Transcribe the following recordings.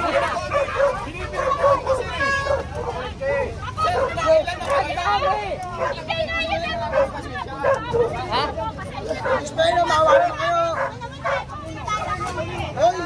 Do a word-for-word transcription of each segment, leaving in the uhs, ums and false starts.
Ha? Espero mawala na kayo. Hoy!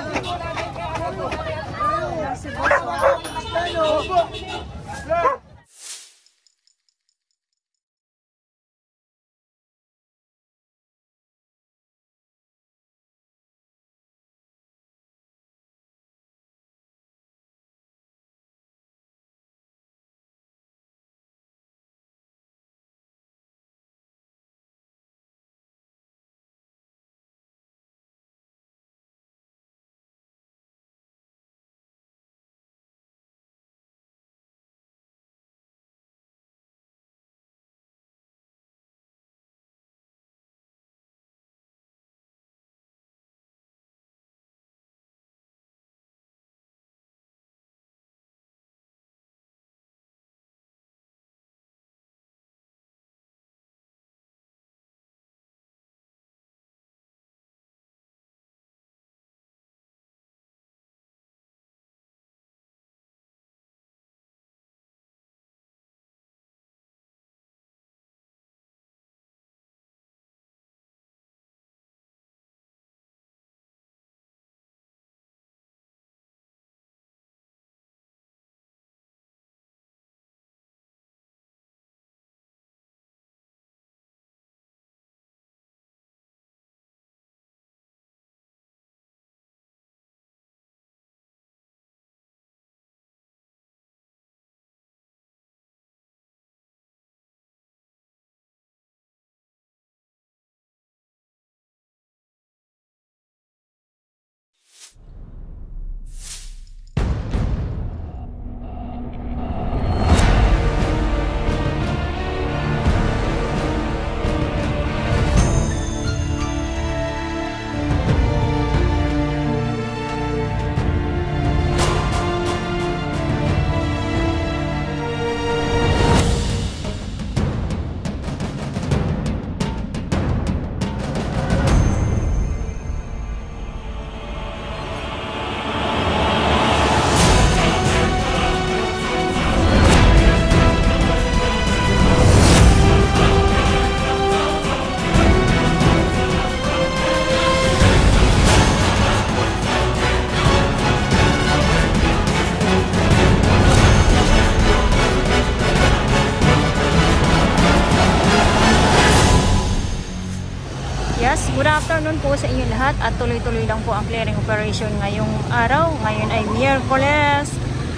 Yes, good afternoon po sa inyo lahat at tuloy-tuloy lang po ang clearing operation ngayong araw. Ngayon ay Miyerkules,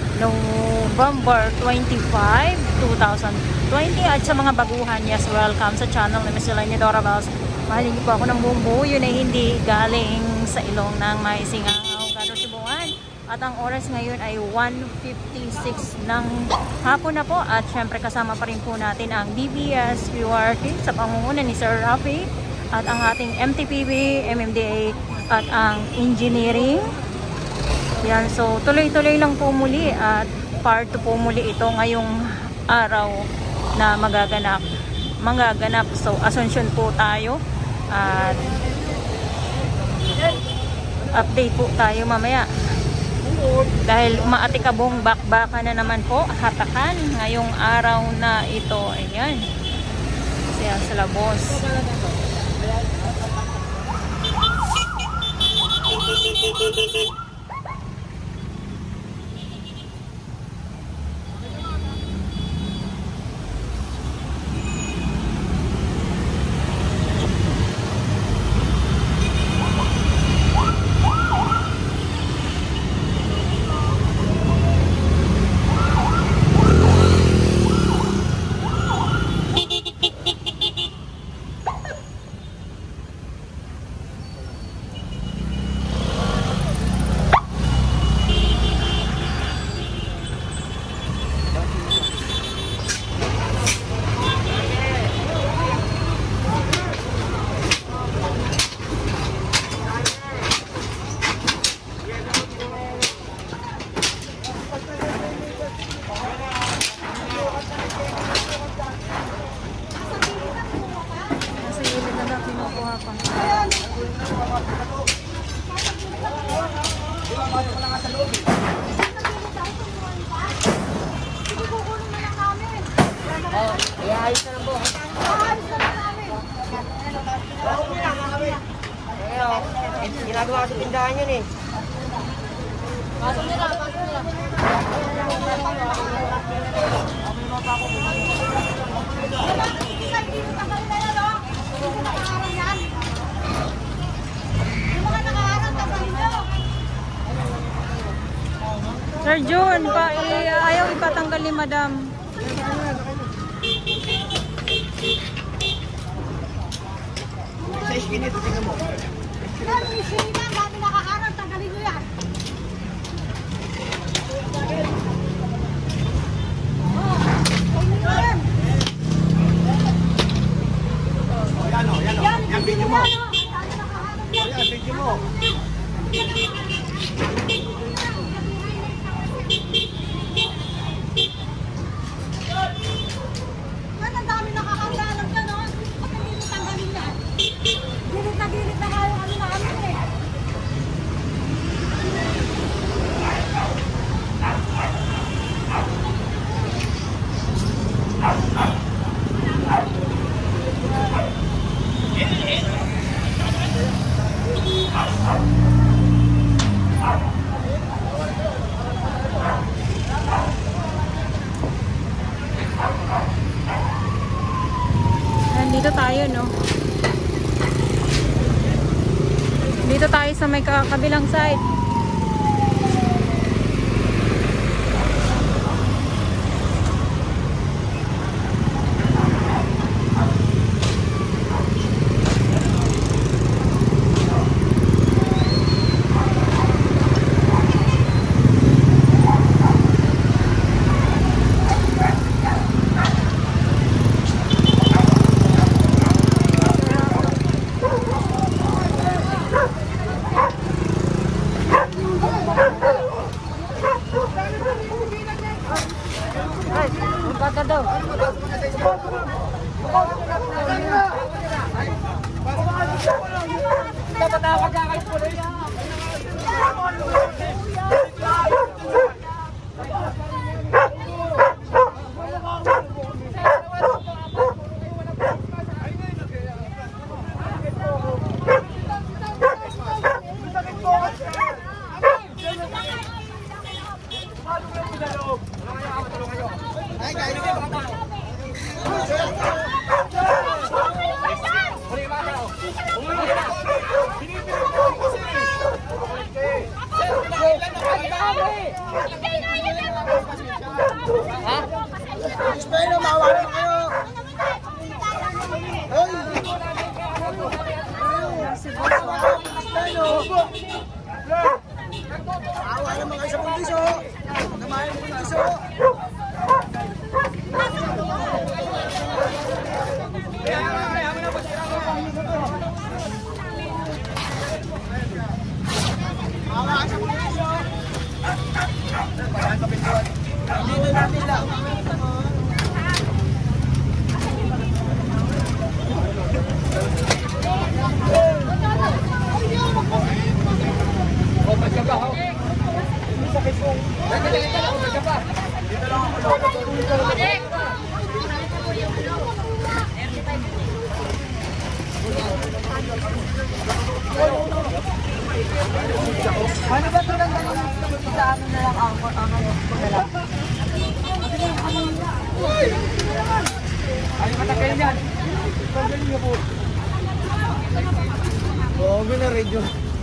November twenty-five, two thousand twenty at sa mga baguhan, yes, welcome sa channel ni Miss Elaine Dora Bells. Mahalin niyo po ako ng buong buo, yun ay hindi galing sa ilong ng may singangaw, Gado Sibuan. At ang oras ngayon ay one fifty-six ng hapon na po at syempre kasama pa rin po natin ang D B S Q R T sa pangunguna ni Sir Rafi at ang ating M T P B, M M D A at ang engineering. Yan, so tuloy-tuloy lang po muli at part two po muli ito ngayong araw na magaganap. Magaganap. So Asuncion po tayo at update po tayo mamaya. Dahil umaatikabong bakbaka na naman po, hatakan ngayong araw na ito. Ayan. Siya sila boss. Ayos na lang po. Ayos na lang namin. Ginagawa sa tindahan yun eh. Pasok nila, pasok nila. Sir Jun, pa, eh, ayaw ipatanggal ni Madam. Sa iskinito, tingnan mo. Yan, iskinito, dami nakaharap, tanggalin nyo yan. Yan o, yan o. Yan, video mo. Yan, video mo. Yan, ang dami nakakaharap dyan, no? Ba't hindi nyo tanggalin yan? Gilit na gilit na kayo kami namin eh. Nandito tayo, no? Dito tayo sa may kabilang side. Bata daw. Dapat ako kakay po rin. Espero, mawalan kayo. Hoy! Awa naman kayo sa bundiso. Namahin mo bundiso. Awa sa bundiso. Dito natin lang. Oh, masya ba? Sakit po. Dali ka lang, masya pa. Dito lang ako. Ano ba ito lang sa amin na lang ako ang ano pagdala? Ay, matakay yan. Pagdali niyo po. Oo, minaradyo.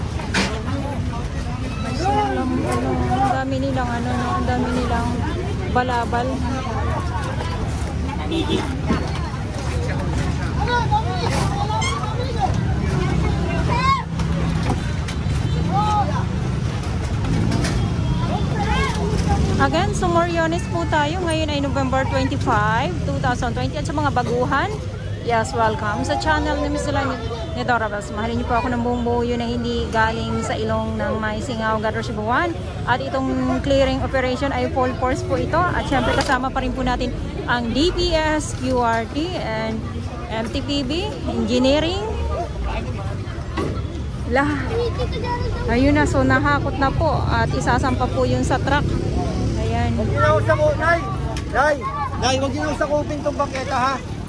Alam, ano, ang dami nilang ano, no, ang dami nilang balabal. Again, Sumoriones po tayo. Ngayon ay November twenty-five, two thousand twenty. At sa mga baguhan, yes, welcome sa channel ni Miss Ula ni Dora Bells. Mahalin niyo po ako ng buong buo yun na hindi galing sa ilong ng may singaw, Gadro Cebuan. At itong clearing operation ay full force po ito. At syempre kasama pa rin po natin ang D P S, Q R T, and M T P B, Engineering. Lahat. Ayun na, so nahakot na po. At isasampa po yun sa truck. Ayan. Huwag niyo sa ko, Nay! Nay! Nay, huwag niyo sa kupin itong bangketa, ha?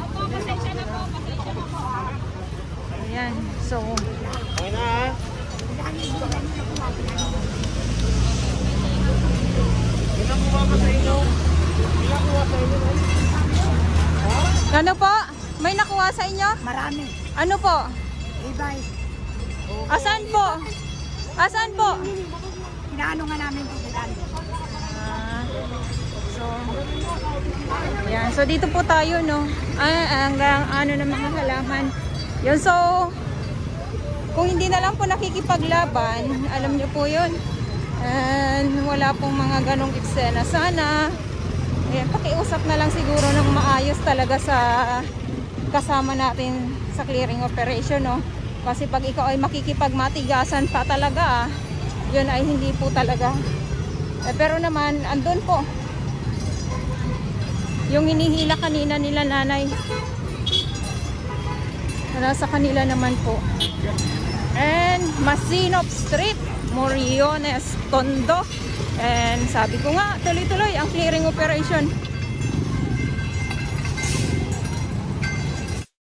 Ayan. So, Okay na ha. Ilang kuha ka sa inyo? Ilang kuha sa inyo? ano po? May nakuha sa inyo? Marami. Ano po? Ibay. Asan po? Asan po? Inaano nga namin tigilan. Ah, so, ayan. So, dito po tayo, no? Ah, hanggang ano ng mga halaman. Yun, so, kung hindi na lang po nakikipaglaban, alam niyo po yun. And wala pong mga ganong eksena. Sana, ayan, pakiusap na lang siguro ng maayos talaga sa kasama natin sa clearing operation, no? Kasi pag ikaw ay makikipagmatigasan pa talaga, yun ay hindi po talaga. Eh, pero naman, andun po. Yung hinihila kanina nila nanay. Nasa kanila naman po. And Masinop Street, Moriones, Tondo. And sabi ko nga, tuloy-tuloy ang clearing operation.